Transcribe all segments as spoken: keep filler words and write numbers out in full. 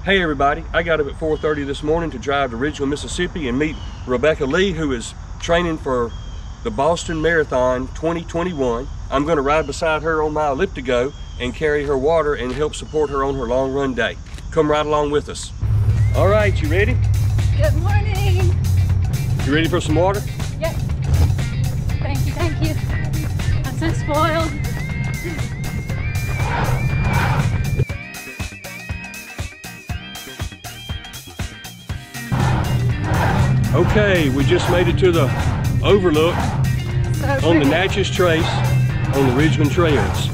Hey everybody, I got up at four thirty this morning to drive to Ridgeville, Mississippi and meet Rebecca Lee, who is training for the Boston Marathon twenty twenty-one. I'm going to ride beside her on my elliptigo and carry her water and help support her on her long run day. Come right along with us. All right, you ready? Good morning. You ready for some water? Yep. Thank you, thank you. I'm so spoiled. Okay, we just made it to the overlook So on the pretty. Natchez Trace on the Ridgeland Trails.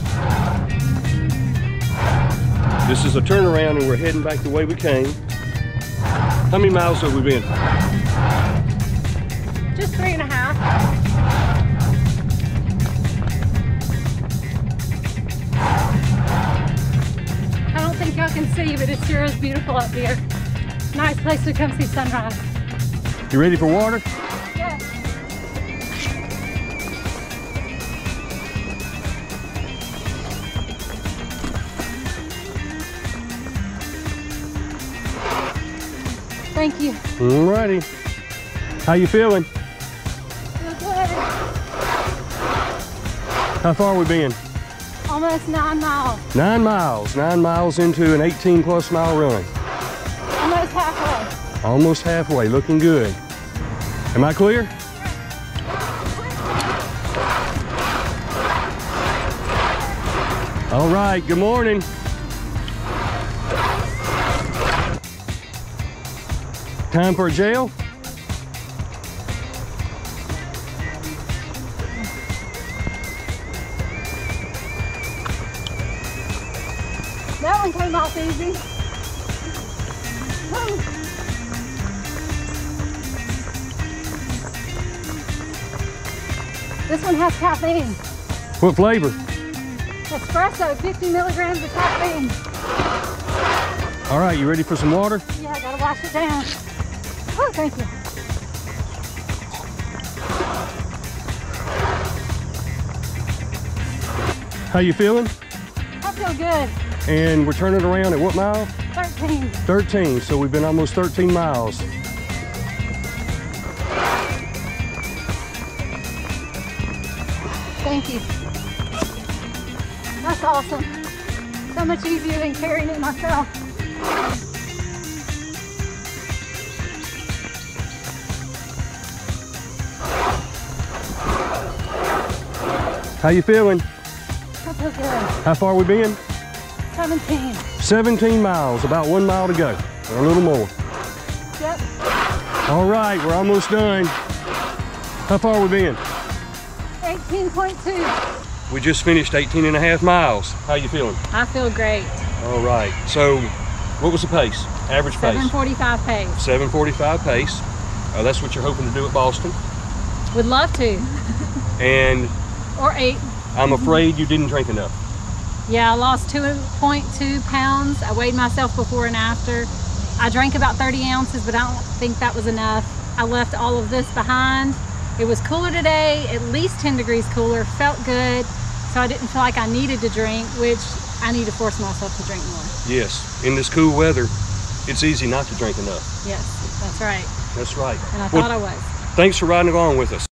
This is a turnaround and we're heading back the way we came. How many miles have we been? Just three and a half. I don't think y'all can see, but it sure is beautiful up here. Nice place to come see sunrise. You ready for water? Yeah. Thank you. Alrighty. How you feeling? Feel good. How far we been? Almost nine miles. Nine miles. Nine miles into an eighteen plus mile run. Almost halfway. Almost halfway, looking good. Am I clear? All right, good morning. Time for a gel? That one came off easy. Woo. This one has caffeine. What flavor? Espresso, fifty milligrams of caffeine. All right, you ready for some water? Yeah, I gotta wash it down. Oh, thank you. How you feeling? I feel good. And we're turning around at what mile? thirteen. thirteen, so we've been almost thirteen miles. Thank you. That's awesome. So much easier than carrying it myself. How you feeling? I feel good. How far we been? seventeen. seventeen miles, about one mile to go, or a little more. Yep. All right, we're almost done. How far we been? eighteen point two. We just finished eighteen and a half miles. How you feeling? I feel great. All right, so what was the pace? Average pace? seven forty-five pace. seven forty-five pace. Uh, that's what you're hoping to do at Boston. Would love to. And Or eight. I'm afraid you didn't drink enough. Yeah, I lost two point two pounds. I weighed myself before and after. I drank about thirty ounces, but I don't think that was enough. I left all of this behind. It was cooler today, at least ten degrees cooler, felt good. So I didn't feel like I needed to drink, which I need to force myself to drink more. Yes, in this cool weather, it's easy not to drink enough. Yes, that's right. That's right. And I Well, thought I was. thanks for riding along with us.